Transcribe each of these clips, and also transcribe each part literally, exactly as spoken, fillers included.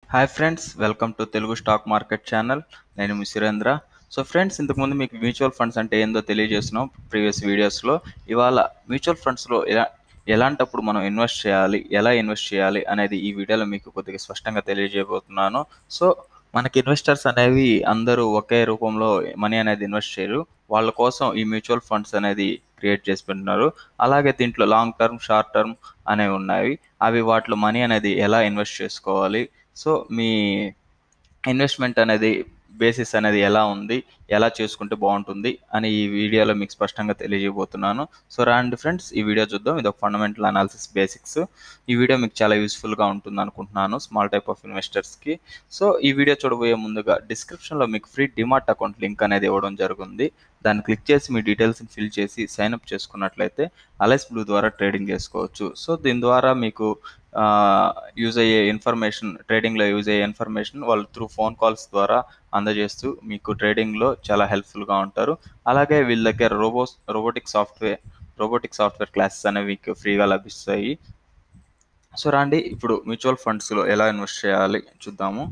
Hi friends, welcome to Telugu stock market channel. నేను మీ Surendra. So friends, ఇంతకుముందు మీకు మ్యూచువల్ ఫండ్స్ అంటే ఏందో తెలియజేస్తున్నాం ప్రీవియస్ వీడియోస్లో. ఇవాళ మ్యూచువల్ ఫండ్స్లో ఎలా ఎలాంటప్పుడు మనం ఇన్వెస్ట్ చేయాలి, ఎలా ఇన్వెస్ట్ చేయాలి అనేది ఈ వీడియోలో మీకు కొద్దిగా స్పష్టంగా తెలియజేయబోతున్నాను. సో మనకి ఇన్వెస్టర్స్ అనేవి అందరూ ఒకే రూపంలో మనీ అనేది ఇన్వెస్ట్ చేయరు. వాళ్ళ కోసం ఈ మ్యూచువల్ ఫండ్స్ అనేది క్రియేట్ చేసి పెట్టున్నారు. అలాగే దీంట్లో లాంగ్ టర్మ్, షార్ట్ టర్మ్ అనేవి ఉన్నాయి. అవి వాటిలో మనీ అనేది ఎలా ఇన్వెస్ట్ చేసుకోవాలి, సో మీ ఇన్వెస్ట్మెంట్ అనేది బేసిస్ అనేది ఎలా ఉంది, ఎలా చేసుకుంటే బాగుంటుంది అని ఈ వీడియోలో మీకు స్పష్టంగా తెలియజేయబోతున్నాను. సో రండి ఫ్రెండ్స్, ఈ వీడియో చూద్దాం. ఇది ఒక ఫండమెంటల్ అనాలిసిస్ బేసిక్స్. ఈ వీడియో మీకు చాలా యూస్ఫుల్గా ఉంటుంది అనుకుంటున్నాను స్మాల్ టైప్ ఆఫ్ ఇన్వెస్టర్స్కి. సో ఈ వీడియో చూడబోయే ముందుగా డిస్క్రిప్షన్లో మీకు ఫ్రీ డిమాట్ అకౌంట్ లింక్ అనేది ఇవ్వడం జరుగుతుంది. దాన్ని క్లిక్ చేసి మీ డీటెయిల్స్ని ఫిల్ చేసి సైన్అప్ చేసుకున్నట్లయితే అలైస్ బ్లూ ద్వారా ట్రేడింగ్ చేసుకోవచ్చు. సో దీని ద్వారా మీకు యూజ్ అయ్యే ఇన్ఫర్మేషన్, ట్రేడింగ్లో యూజ్ అయ్యే ఇన్ఫర్మేషన్ వాళ్ళు త్రూ ఫోన్ కాల్స్ ద్వారా అందజేస్తూ మీకు ట్రేడింగ్లో చాలా హెల్ప్ఫుల్గా ఉంటారు. అలాగే వీళ్ళ దగ్గర robos robotic software robotic software classes అనేవి మీకు ఫ్రీగా లభిస్తాయి. సో రండి, ఇప్పుడు మ్యూచువల్ ఫండ్స్లో ఎలా ఇన్వెస్ట్ చేయాలి చూద్దాము.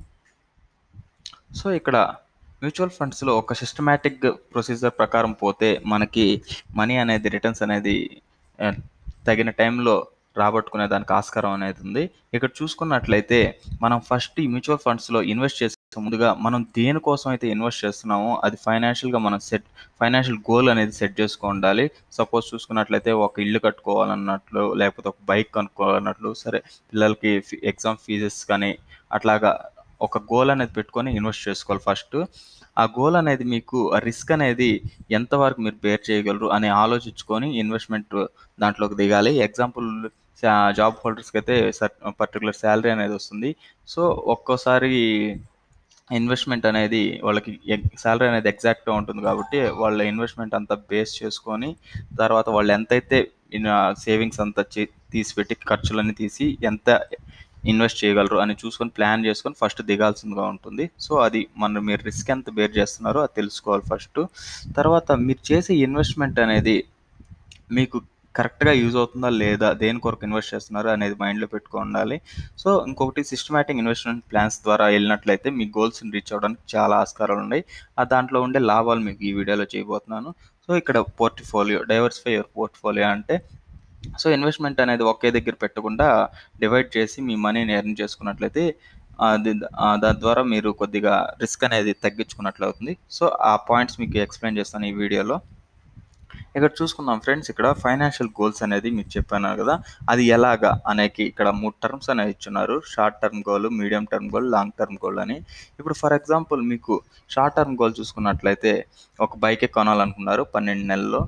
సో ఇక్కడ మ్యూచువల్ ఫండ్స్లో ఒక సిస్టమేటిక్ ప్రొసీజర్ ప్రకారం పోతే మనకి మనీ అనేది, రిటర్న్స్ అనేది తగిన టైంలో రాబట్టుకునే దానికి ఆస్కారం అనేది ఉంది. ఇక్కడ చూసుకున్నట్లయితే మనం ఫస్ట్ ఈ మ్యూచువల్ ఫండ్స్లో ఇన్వెస్ట్ చేసే ముందుగా మనం దేనికోసం అయితే ఇన్వెస్ట్ చేస్తున్నామో అది ఫైనాన్షియల్గా మనం సెట్ ఫైనాన్షియల్ గోల్ అనేది సెట్ చేసుకో ఉండాలి. సపోజ్ చూసుకున్నట్లయితే ఒక ఇల్లు కట్టుకోవాలన్నట్లు, లేకపోతే ఒక బైక్ కొనుక్కోవాలన్నట్లు, సరే పిల్లలకి ఎగ్జామ్ ఫీజెస్ కానీ అట్లాగా ఒక గోల్ అనేది పెట్టుకొని ఇన్వెస్ట్ చేసుకోవాలి. ఫస్ట్ ఆ గోల్ అనేది మీకు ఆ రిస్క్ అనేది ఎంతవరకు మీరు బేర్ చేయగలరు అని ఆలోచించుకొని ఇన్వెస్ట్మెంట్ దాంట్లోకి దిగాలి. ఎగ్జాంపుల్, జాబ్ హోల్డర్స్కి అయితే సర్ పర్టికులర్ శాలరీ అనేది వస్తుంది. సో ఒక్కోసారి ఇన్వెస్ట్మెంట్ అనేది వాళ్ళకి శాలరీ అనేది ఎగ్జాక్ట్గా ఉంటుంది కాబట్టి వాళ్ళ ఇన్వెస్ట్మెంట్ అంతా బేస్ చేసుకొని తర్వాత వాళ్ళు ఎంతైతే సేవింగ్స్ అంతా తీసిపెట్టి ఖర్చులన్నీ తీసి ఎంత ఇన్వెస్ట్ చేయగలరు అని చూసుకొని ప్లాన్ చేసుకొని ఫస్ట్ దిగాల్సిందిగా ఉంటుంది. సో అది మన మీరు రిస్క్ ఎంత బేర్ చేస్తున్నారో అది తెలుసుకోవాలి ఫస్ట్. తర్వాత మీరు చేసే ఇన్వెస్ట్మెంట్ అనేది మీకు కరెక్ట్గా యూజ్ అవుతుందా లేదా, దేని కొరకు ఇన్వెస్ట్ చేస్తున్నారు అనేది మైండ్లో పెట్టుకో ఉండాలి. సో ఇంకొకటి, సిస్టమేటిక్ ఇన్వెస్ట్మెంట్ ప్లాన్స్ ద్వారా వెళ్ళినట్లయితే మీ గోల్స్ని రీచ్ అవ్వడానికి చాలా ఆస్కారాలు ఉన్నాయి. ఆ దాంట్లో ఉండే లాభాలు మీకు ఈ వీడియోలో చేయబోతున్నాను. సో ఇక్కడ పోర్ట్ఫోలియో, డైవర్సిఫై యువర్ పోర్ట్ఫోలియో అంటే సో ఇన్వెస్ట్మెంట్ అనేది ఒకే దగ్గర పెట్టకుండా డివైడ్ చేసి మీ మనీని ఎర్న్ చేసుకున్నట్లయితే దాని ద్వారా మీరు కొద్దిగా రిస్క్ అనేది తగ్గించుకున్నట్లు అవుతుంది. సో ఆ పాయింట్స్ మీకు ఎక్స్ప్లెయిన్ చేస్తాను ఈ వీడియోలో. ఇక్కడ చూసుకుందాం ఫ్రెండ్స్, ఇక్కడ ఫైనాన్షియల్ గోల్స్ అనేది మీకు చెప్పాను కదా, అది ఎలాగా అనేకి ఇక్కడ మూడు టర్మ్స్ అనేవి ఇచ్చున్నారు. Short term goal, medium term goal, long term goal అని. ఇప్పుడు ఫర్ ఎగ్జాంపుల్ మీకు షార్ట్ టర్మ్ గోల్ చూసుకున్నట్లయితే ఒక బైకే కొనాలనుకున్నారు పన్నెండు నెలల్లో.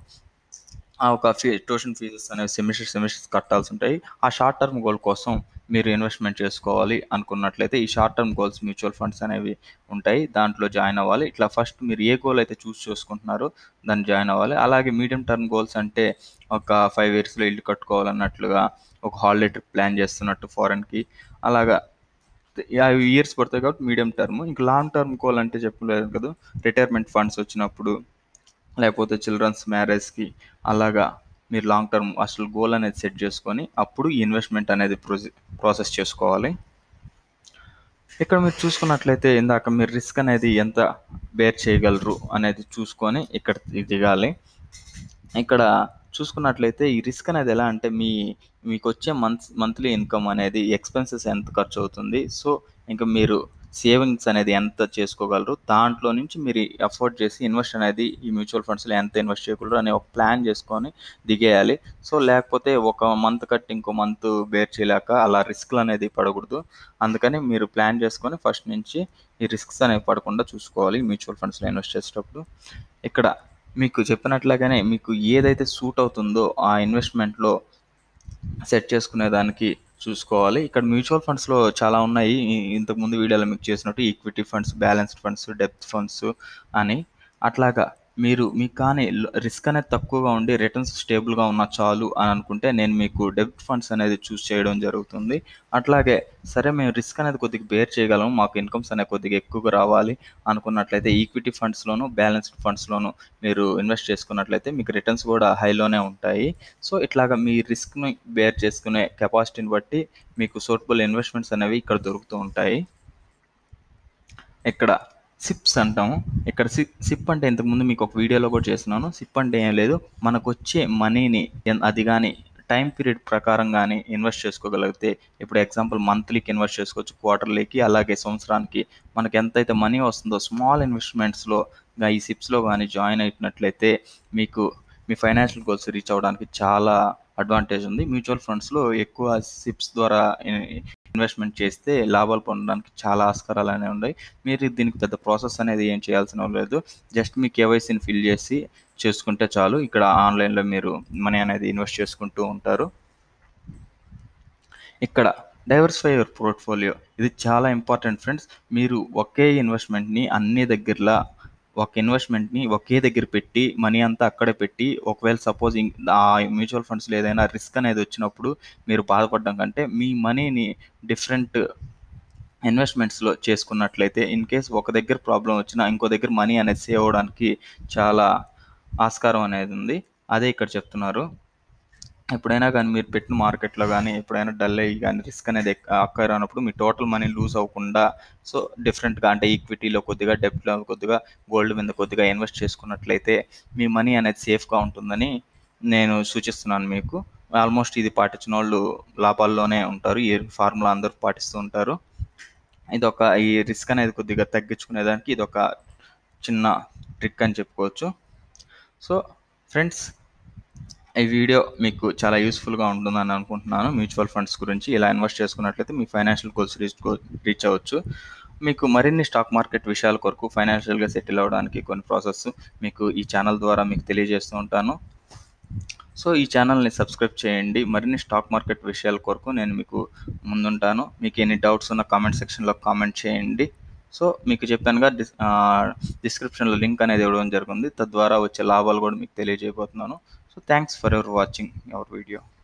ఒక ఫీ ట్యూషన్ ఫీజెస్ అనేవి సెమిస్టర్ సెమిస్టర్స్ కట్టాల్సి ఉంటాయి. ఆ షార్ట్ టర్మ్ గోల్ కోసం మీరు ఇన్వెస్ట్మెంట్ చేసుకోవాలి అనుకున్నట్లయితే ఈ short term goals mutual funds అనేవి ఉంటాయి, దాంట్లో జాయిన్ అవ్వాలి. ఇట్లా ఫస్ట్ మీరు ఏ గోల్ అయితే చూస్ చేసుకుంటున్నారో దాన్ని జాయిన్ అవ్వాలి. అలాగే మీడియం టర్మ్ గోల్స్ అంటే ఒక ఫైవ్ ఇయర్స్లో ఇల్లు కట్టుకోవాలన్నట్లుగా, ఒక హాలిడే ట్రిప్ ప్లాన్ చేస్తున్నట్టు ఫారెన్కి, అలాగా యాభై ఇయర్స్ పడతాయి కాబట్టి మీడియం టర్మ్. ఇంకా లాంగ్ టర్మ్ గోల్ అంటే చెప్పలేదు కదా, రిటైర్మెంట్ ఫండ్స్ వచ్చినప్పుడు, లేకపోతే చిల్డ్రన్స్ మ్యారేజ్కి, అలాగా మీరు లాంగ్ టర్మ్ అసలు గోల్ అనేది సెట్ చేసుకొని అప్పుడు ఇన్వెస్ట్మెంట్ అనేది ప్రాసెస్ చేసుకోవాలి. ఇక్కడ మీరు చూసుకున్నట్లయితే ఇందాక మీరు రిస్క్ అనేది ఎంత బేర్ చేయగలరు అనేది చూసుకొని ఇక్కడ దిగాలి. ఇక్కడ చూసుకున్నట్లయితే ఈ రిస్క్ అనేది ఎలా అంటే మీ మీకు వచ్చే మంత్ మంత్లీ ఇన్కమ్ అనేది, ఎక్స్పెన్సెస్ ఎంత ఖర్చు అవుతుంది, సో ఇంకా మీరు సేవింగ్స్ అనేది ఎంత చేసుకోగలరు, దాంట్లో నుంచి మీరు అఫోర్డ్ చేసి ఇన్వెస్ట్ అనేది ఈ మ్యూచువల్ ఫండ్స్లో ఎంత ఇన్వెస్ట్ చేయగలరు అనే ఒక ప్లాన్ చేసుకొని దిగేయాలి. సో లేకపోతే ఒక మంత్ కట్టి ఇంకో మంత్ బేర్ చేయలేక అలా రిస్క్లు అనేది పడకూడదు. అందుకని మీరు ప్లాన్ చేసుకొని ఫస్ట్ నుంచి ఈ రిస్క్స్ అనేవి పడకుండా చూసుకోవాలి మ్యూచువల్ ఫండ్స్లో ఇన్వెస్ట్ చేసేటప్పుడు. ఇక్కడ మీకు చెప్పినట్లుగానే మీకు ఏదైతే సూట్ అవుతుందో ఆ ఇన్వెస్ట్మెంట్లో సెట్ చేసుకునే దానికి చూసుకోవాలి. ఇక్కడ మ్యూచువల్ ఫండ్స్లో చాలా ఉన్నాయి. ఇంతకుముందు వీడియోలో మీకు చేసినట్టు ఈక్విటీ ఫండ్స్, బ్యాలెన్స్డ్ ఫండ్స్, డెప్త్ ఫండ్స్ అని. అట్లాగా మీరు మీకు కానీ రిస్క్ అనేది తక్కువగా ఉండి రిటర్న్స్ స్టేబుల్గా ఉన్న చాలు అని అనుకుంటే నేను మీకు డెబ్ట్ ఫండ్స్ అనేది చూస్ చేయడం జరుగుతుంది. అట్లాగే సరే మేము రిస్క్ అనేది కొద్దిగా బేర్ చేయగలము, మాకు ఇన్కమ్స్ అనేది కొద్దిగా ఎక్కువగా రావాలి అనుకున్నట్లయితే ఈక్విటీ ఫండ్స్లోను, బ్యాలెన్స్డ్ ఫండ్స్లోను మీరు ఇన్వెస్ట్ చేసుకున్నట్లయితే మీకు రిటర్న్స్ కూడా హైలోనే ఉంటాయి. సో ఇట్లాగా మీ రిస్క్ని బేర్ చేసుకునే కెపాసిటీని బట్టి మీకు సూటబుల్ ఇన్వెస్ట్మెంట్స్ అనేవి ఇక్కడ దొరుకుతూ ఉంటాయి. ఇక్కడ సిప్స్ అంటాము. ఇక్కడ సి సిప్ అంటే ఇంతకుముందు మీకు ఒక వీడియోలో కూడా చేస్తున్నాను. సిప్ అంటే ఏం లేదు, మనకొచ్చే మనీని ఎన్ అది గాని టైం పీరియడ్ ప్రకారం గాని ఇన్వెస్ట్ చేసుకోగలిగితే, ఇప్పుడు ఎగ్జాంపుల్ మంత్లీకి ఇన్వెస్ట్ చేసుకోవచ్చు, క్వార్టర్లీకి, అలాగే సంవత్సరానికి మనకు ఎంతైతే మనీ వస్తుందో స్మాల్ ఇన్వెస్ట్మెంట్స్లో ఈ సిప్స్లో కానీ జాయిన్ అయినట్లయితే మీకు మీ ఫైనాన్షియల్ గోల్స్ రీచ్ అవ్వడానికి చాలా అడ్వాంటేజ్ ఉంది. మ్యూచువల్ ఫండ్స్లో ఎక్కువ సిప్స్ ద్వారా ఇన్వెస్ట్మెంట్ చేస్తే లాభాలు పొందడానికి చాలా ఆస్కారాలు అనేవి ఉన్నాయి. మీరు దీనికి పెద్ద ప్రాసెస్ అనేది ఏం చేయాల్సిన లేదు. జస్ట్ మీ కేవైసీని ఫిల్ చేసి చేసుకుంటే చాలు. ఇక్కడ ఆన్లైన్లో మీరు మనీ అనేది ఇన్వెస్ట్ చేసుకుంటూ ఉంటారు. ఇక్కడ డైవర్సిఫై యువర్ పోర్ట్ఫోలియో, ఇది చాలా ఇంపార్టెంట్ ఫ్రెండ్స్. మీరు ఒకే ఇన్వెస్ట్మెంట్ని అన్ని దగ్గరలా ఒక ఇన్వెస్ట్మెంట్ని ఒకే దగ్గర పెట్టి మనీ అంతా అక్కడే పెట్టి ఒకవేళ సపోజ్ ఆ మ్యూచువల్ ఫండ్స్లో ఏదైనా రిస్క్ అనేది వచ్చినప్పుడు మీరు బాధపడడం కంటే మీ మనీని డిఫరెంట్ ఇన్వెస్ట్మెంట్స్లో చేసుకున్నట్లయితే ఇన్ కేస్ ఒక దగ్గర ప్రాబ్లం వచ్చినా ఇంకో దగ్గర మనీ అనేది సేవ్ అవ్వడానికి చాలా ఆస్కారం అనేది ఉంది. అదే ఇక్కడ చెప్తున్నారు. ఎప్పుడైనా కానీ మీరు పెట్టిన మార్కెట్లో కానీ ఎప్పుడైనా డల్ అయ్యి కానీ రిస్క్ అనేది అక్కర్ అయినప్పుడు మీ టోటల్ మనీ లూజ్ అవ్వకుండా సో డిఫరెంట్గా అంటే ఈక్విటీలో కొద్దిగా, డెబ్ట్లో కొద్దిగా, గోల్డ్ మీద కొద్దిగా ఇన్వెస్ట్ చేసుకున్నట్లయితే మీ మనీ అనేది సేఫ్గా ఉంటుందని నేను సూచిస్తున్నాను మీకు. ఆల్మోస్ట్ ఇది పాటించిన వాళ్ళు లాభాల్లోనే ఉంటారు. ఈ ఫార్ములా అందరూ పాటిస్తూ ఉంటారు. ఇది ఒక ఈ రిస్క్ అనేది కొద్దిగా తగ్గించుకునేదానికి ఇది ఒక చిన్న ట్రిక్ అని చెప్పుకోవచ్చు. సో ఫ్రెండ్స్, ఈ వీడియో మీకు చాలా యూస్ఫుల్గా ఉంటుందని అనుకుంటున్నాను. మ్యూచువల్ ఫండ్స్ గురించి ఇలా ఇన్వెస్ట్ చేసుకున్నట్లయితే మీ ఫైనాన్షియల్ గోల్స్ రీచ్ రీచ్ అవ్వచ్చు. మీకు మరిన్ని స్టాక్ మార్కెట్ విషయాల కొరకు ఫైనాన్షియల్గా సెటిల్ అవ్వడానికి కొన్ని ప్రాసెస్ మీకు ఈ ఛానల్ ద్వారా మీకు తెలియజేస్తూ ఉంటాను. సో ఈ ఛానల్ని సబ్స్క్రైబ్ చేయండి. మరిన్ని స్టాక్ మార్కెట్ విషయాల కొరకు నేను మీకు ముందుంటాను. మీకు ఎన్ని డౌట్స్ ఉన్న కామెంట్ సెక్షన్లో కామెంట్ చేయండి. సో మీకు చెప్పానుగా డిస్ డిస్క్రిప్షన్లో లింక్ అనేది ఇవ్వడం జరిగింది. తద్వారా వచ్చే లాభాలు కూడా మీకు తెలియజేయబోతున్నాను. So thanks for your watching our video.